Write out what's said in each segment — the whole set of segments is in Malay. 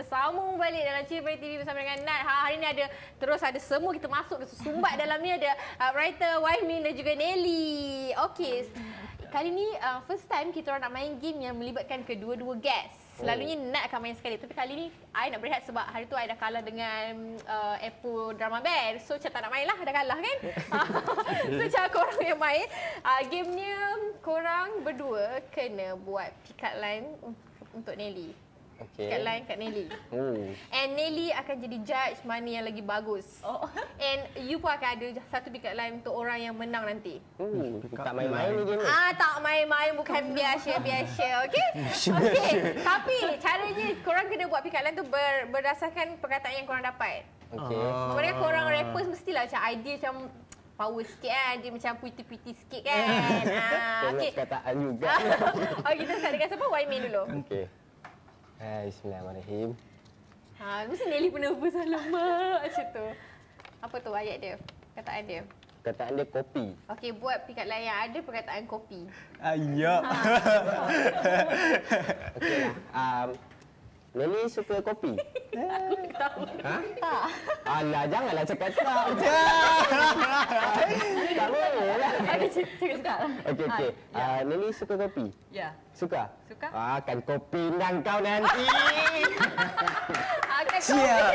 sambung balik dalam CILI PADI TV bersama dengan Nat. Hari ni terus ada semua kita masuk sumbat dalam ni, ada APWRITER, Wahmin dan juga Nelly. Okey. Kali ni first time kita orang nak main game yang melibatkan kedua-dua guest. Selalunya Nat akan main sekali, tapi kali ni I nak berehat sebab hari tu I dah kalah dengan Apple Drama Band. So macam tak nak main lah, dah kalah kan. So macam korang yang main, gamenya korang berdua kena buat pickupline untuk Nelly. Pickupline kat Nelly. And Nelly akan jadi judge mana yang lagi bagus. And you pun akan ada satu pickupline untuk orang yang menang nanti. Tak main-main ni game ni. Tak main-main, bukan biasa-biasa, okey? Okey, tapi caranya korang kena buat pickupline tu berdasarkan perkataan yang korang dapat. Okey. Sebenarnya korang rappers mestilah macam idea macam power sikit kan, dia macam puiti-puiti sikit kan. Okey. Perkataan juga. Kita start dengan siapa? Wahmin dulu. Okey. Bismillahirrahmanirrahim. Mesti Nelly pun nervous, alamak macam tu. Apa tu ayat dia? Perkataan dia? Perkataan dia kopi. Okey, buat pickupline yang ada perkataan kopi. Ya. Okey lah. Nelly suka kopi? Aku tahu. Tak. Alah, janganlah cakap tak. Tak boleh lah. Okey, cakap sekarang. Okey. Nelly suka kopi? Ya. Suka? Suka. Akan kopi dan kau nanti. Akan Siap.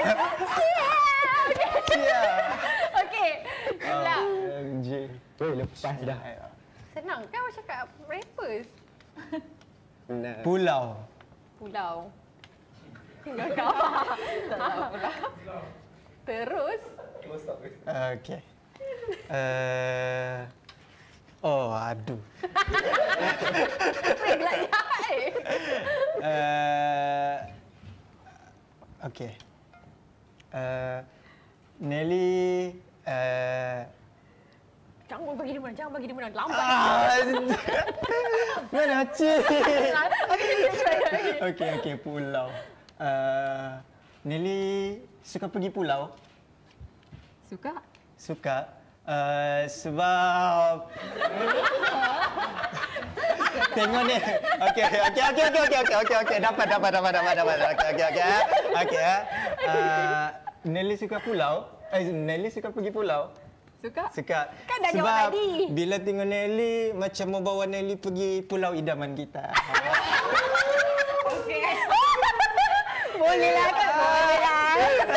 Siap. Okey. Mula. Lepas dah. Senang kan awak cakap rappers? Pulau. Pulau. Tinggal kau. Terus. Okey. Aduh. Okey. Nelly Jangan bagi dia menang. Lambat. mana cik? Okey, pulau. Nelly suka pergi pulau? Suka. Sebab tengok ni. Okey. Dapat. Okey. Nelly suka pulau. Nelly suka pergi pulau. Suka. Kan dah jawab Sebab tadi. bila tengok Nelly macam mau bawa Nelly pergi pulau idaman kita. Okey. Bolehlah kan? Bolehlah.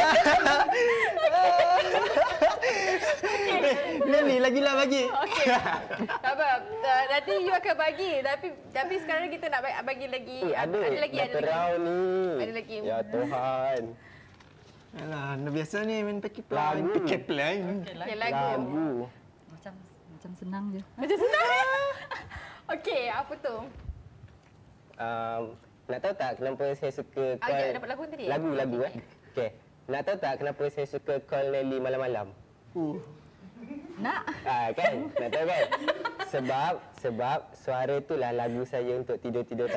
Nelly lagilah bagi. Okey. Tak apa. Nanti you akan bagi, tapi sekarang kita nak bagi lagi. Ada lagi. Ada lagi. Ya Tuhan. Alah, dah biasa ni main pickupline. Pickupline. Okay, lagu. Macam senang je. Macam senang. Okey, apa tu? Nak tahu tak kenapa saya suka call... Ya, dapat lagu tadi? Lagu. Okey. Nak tahu tak kenapa saya suka call Nelly malam-malam? Nak? Kan? Nak tahu kan? Sebab suara itulah lagu saya untuk tidur-tidur.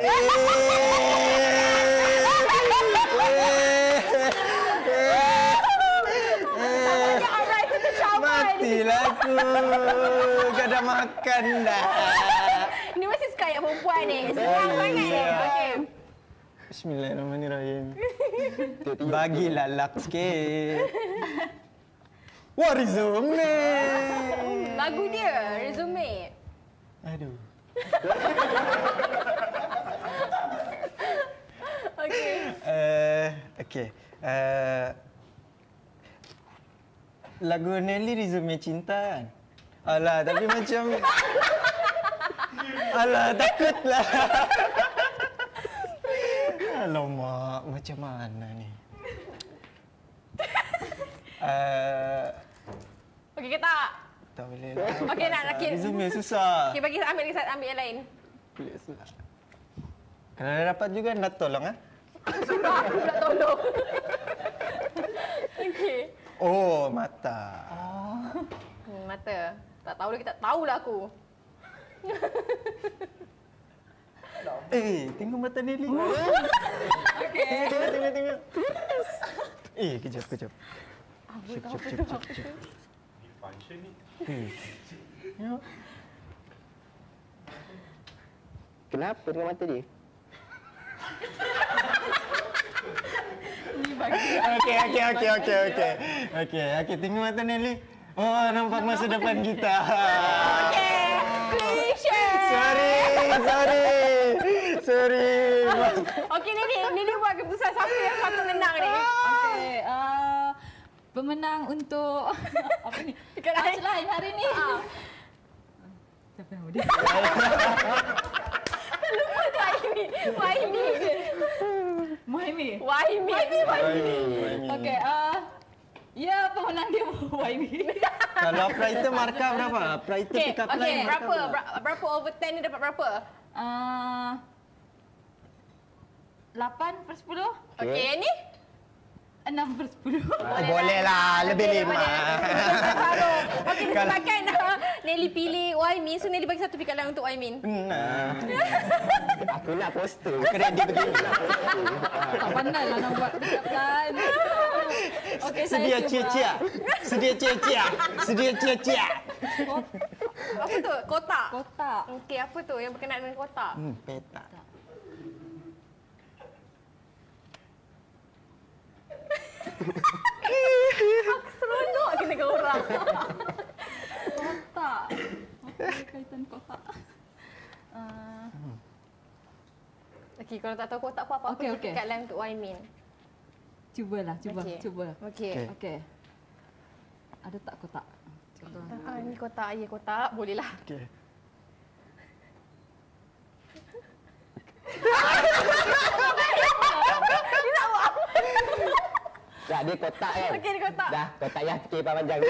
Matilah aku. Gak ada makan dah. Ini masih suka ayat perempuan ni. Senang sangat ni. Okey. Bismillahirrahmanirrahim. Bagilah lak sikit. Wah, resume. Lagu dia, resume. Aduh. Okey. Okey. Lagu Nelly resume Cinta kan? Alah, tapi macam... Alah, takutlah. Alamak, macam mana ni? Okey ke tak? Tak boleh lah. Okey, nak resume susah. Okey, bagi ambil yang lain. Kalau dah dapat juga, nak tolong ah. Aku nak tolong. Okey. Oh, mata. Mata. Tak tahu lagi, tak tahulah aku. Tengok mata Nelly. Okey. Tengok. Kejap. Kejap. Function ni. Kenapa dengan mata dia? Okey, tengok mata Nelly. Oh, nampak masa depan kita. Okey. Cliche. Sorry. Okey, Nelly buat keputusan siapa yang patut menang ni? Okey, pemenang untuk apa ni? Punchline hari ni. Siapa yang dia? Lupa tu Muhaimi. Okey, ya pemenang dia Muhaimi. Kalau operator markah berapa? Operator Okey, pickupline markah berapa over 10 ni dapat berapa? 8/10. Okey, ni? 6/10. Boleh lah, lebih 5. Okey, disebabkan Nelly pilih Waimin, so Nelly bagi satu pickupline untuk Waimin. Aku nak poster. Kredit begini. Tak pandai lah nak buat pickupline. Okey, Sedia cia-cia. Apa tu? Kotak? Kotak. Okey, apa tu yang berkenaan dengan kotak? Peta. Aku seronok kena dengan orang. Kotak. Okey, kaitan kotak. Okey, kalau tak tahu kotak apa Okey. pickupline untuk Waimin. Cuba. Okey. Okey. Ada tak kotak? Contoh. Ni kotak, ya kotak. Boleh lah. Okey. Tak, dia kotak kan? Okey, dia kotak. Dah, kotak yang fikir panjang.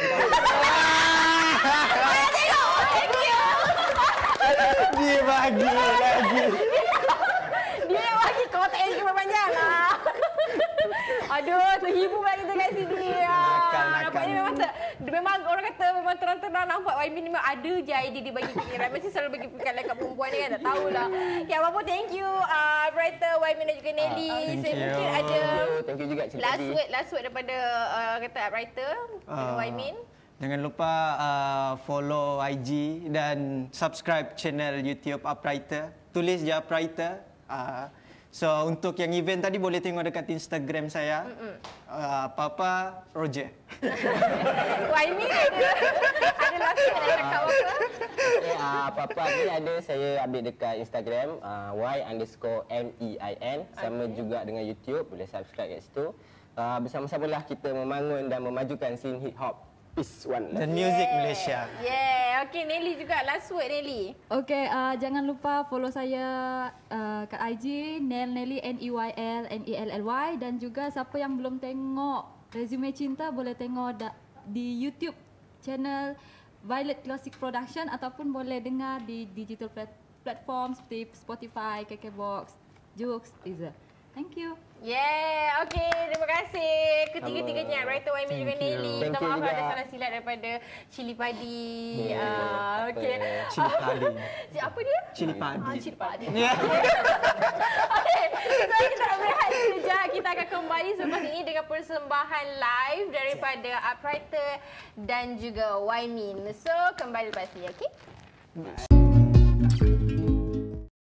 Dia bagi lagi. Dia bagi kotak yang cukup panjang. Aduh, terhibur pula kita kat sini. Nakal. Nampak ni memang orang kata memang terang-terang nampak Waimin ni memang ada je idea dia bagi pikiran. Mesti selalu bagi pikiran kat perempuan ni kan, tak tahulah. Ya, apa-apa thank you writer Waimin dan juga Nelly. Thank you. Mungkin ada Thank you juga Cik last word daripada kata writer Waimin. Jangan lupa follow IG dan subscribe channel YouTube APWRITER. Tulis je APWRITER. So untuk yang event tadi boleh tengok dekat Instagram saya. Apa-apa Roger. Waimin ada last word nak cakap apa? Apa-apa ni ada saya update dekat Instagram y_nein. Sama juga dengan YouTube, boleh subscribe kat situ. Bersama-samalah kita membangun dan memajukan scene hip hop Peace One Dan music Malaysia. Yeah, okey Nelly juga last word Nelly. Okey, jangan lupa follow saya kat IG Neyl Nelly NEYL dan juga siapa yang belum tengok resume Cinta boleh tengok di YouTube channel Violet Classic Production ataupun boleh dengar di digital platform seperti Spotify, KKBox, Joox, Deezer. Thank you. Yeah, okey. Terima kasih ketiga-tiganya writer Waimin juga Nelly. Minta maaf ada salah silap daripada CILI PADI. Okey. CILI PADI. Apa dia? CILI PADI. CILI PADI. Ya. Okey. So kita nak berehat sekejap. Kita akan kembali selepas ini dengan persembahan live daripada APWRITER dan juga Waimin. So kembali lepas ini, okey?